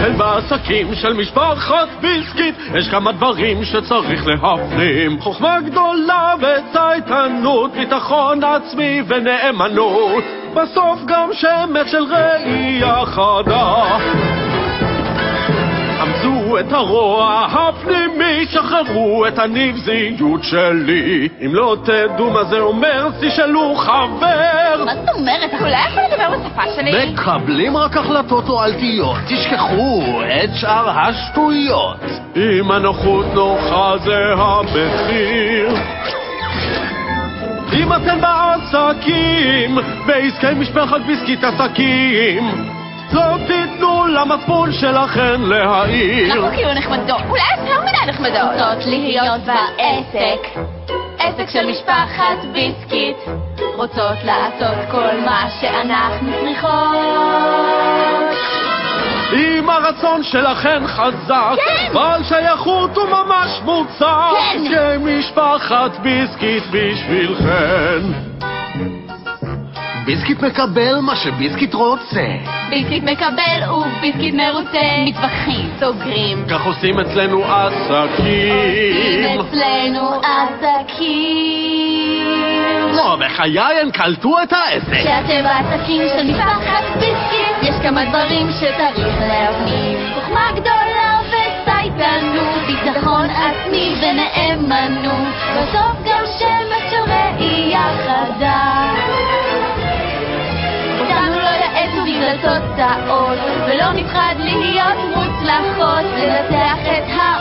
כן, בעסקים של משפחת ביסקיט יש כמה דברים שצריך להפנים. חוכמה גדולה וצייתנות, ביטחון עצמי ונאמנות, בסוף גם שמץ של ראייה חדה. עמדו את הרוע הפנימי, שחררו את הנבזיות שלי. אם לא תדעו מה זה אומר, תשאלו חבר. מה זאת אומרת? אתה לא יכול לדבר בשפה שלי? מקבלים רק החלטות תועלתיות, תשכחו את שאר השטויות. אם הנוחות נוחה זה המחיר. אם אתם בעסקים, בעסקי משפחת ביסקיט עסקים, לא תיתנו למצפון שלכם להעיר. אנחנו כאילו נחמדות, אולי יותר מדי נחמדות. רוצות להיות בעסק, עסק של משפחת ביסקיט, רוצות לעשות כל מה שאנחנו צריכות. אם הרצון שלכם חזק, כן. בעל שייכות הוא ממש מוצק, כן. כמשפחת ביסקיט בשבילכם. ביסקיט מקבל מה שביסקיט רוצה. ביסקיט מקבל וביסקיט מרוצה. מתווכחים, סוגרים. כך עושים אצלנו עסקים. אצלנו עסקים. לא, בחיי הם קלטו את העסק. כשאתם בעסקים של משפחת ביסקיט, יש כמה דברים שצריך להבנים. חוכמה גדולה וצייתנות, ביטחון עצמי ונאמנות, בסוף גם שמץ של ראייה חדה. אותנו לא יעצו בגלל תוצאות, ולא נפחד להיות מוצלחות, לנצח את